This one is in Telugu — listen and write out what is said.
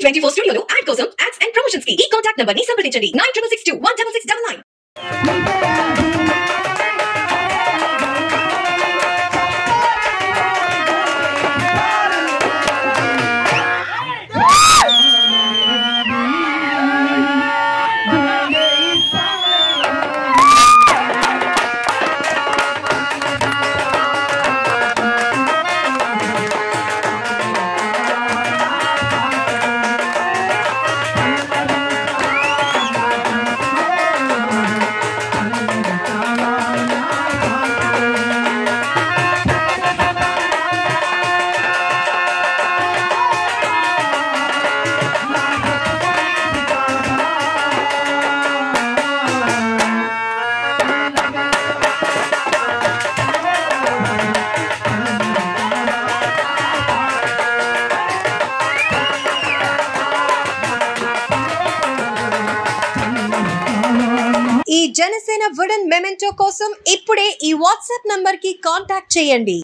టీవీ24 స్టూడియోలో యాడ్ కోసం యాడ్స్ అండ్ ప్రమోషన్స్ కి ఈ కాంటాక్ట్ నంబర్ ని సంప్రదించండి 9662 16699. ఈ జనసేన వుడెన్ మెమెంటో కోసం ఇప్పుడే ఈ వాట్సాప్ నంబర్ కి కాంటాక్ట్ చేయండి.